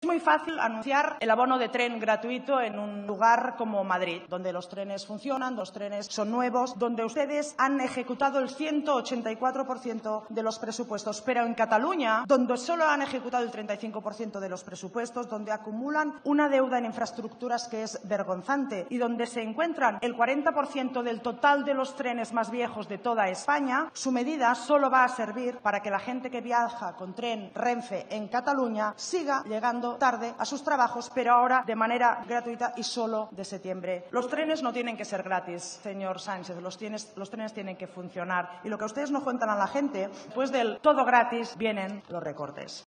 Es muy fácil anunciar el abono de tren gratuito en un lugar como Madrid, donde los trenes funcionan, los trenes son nuevos, donde ustedes han ejecutado el 184% de los presupuestos. Pero en Cataluña, donde solo han ejecutado el 35% de los presupuestos, donde acumulan una deuda en infraestructuras que es vergonzante y donde se encuentran el 40% del total de los trenes más viejos de toda España, su medida solo va a servir para que la gente que viaja con tren Renfe en Cataluña siga llegando tarde a sus trabajos, pero ahora de manera gratuita y solo de septiembre. Los trenes no tienen que ser gratis, señor Sánchez, los trenes tienen que funcionar. Y lo que ustedes no cuentan a la gente, después del todo gratis vienen los recortes.